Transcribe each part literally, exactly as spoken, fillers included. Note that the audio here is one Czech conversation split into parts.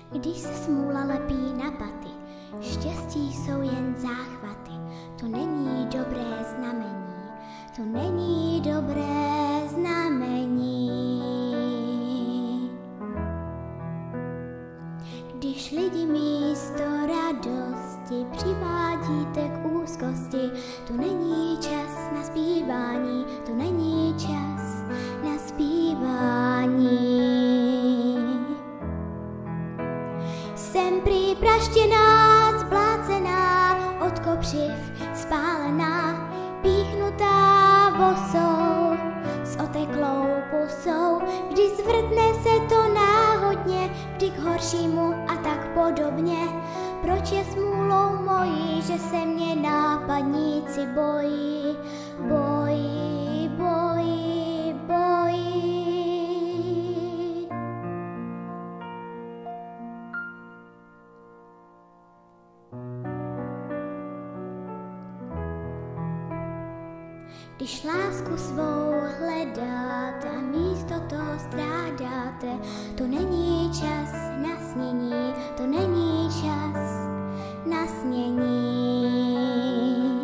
Když se smůla lepí na paty, štěstí jsou jen záchvaty. To není dobré znamení, to není dobré znamení. Když lidi místo radosti přivádíte k úzkosti, to není čas na zpívání, to není čas na zpívání. Jsem prý praštěná, zblácená, od kopřiv spálená, píchnutá vosou, s oteklou pusou. Vždy zvrtne se to náhodně, vždy k horšímu a tak podobně. Proč je smůlou mojí, že se mě nápadníci bojí, bojí, bojí, bojí. Když lásku svou hledáte a místo toho strádáte, to není čas na snění, to není čas na snění.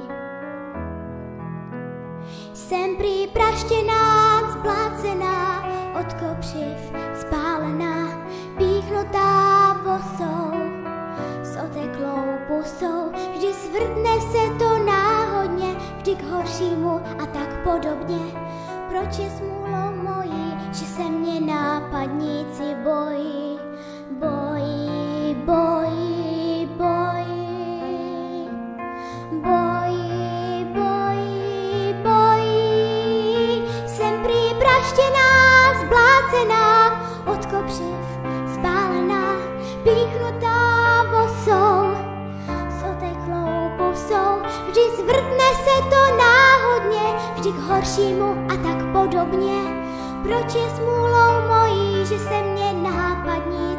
Jsem prý praštěná, zblácená, od kopřiv spálená, píchnutá vosou, s oteklou pusou. Vždy zvrtne se to náhodně, vždy k horšímu a tak podobně. Proč je smůlou mojí, že se mě nápadníci bojí, bojí, bojí, bojí, bojí, bojí, bojí. Jsem prý praštěná, zblácená, od kopřiv spálená, píchnutá vosou, s oteklou pusou. Vždy zvrtne se to náhodně, vždy k horšímu a tak podobně. Proč je smůlou mojí, že se mě nápadní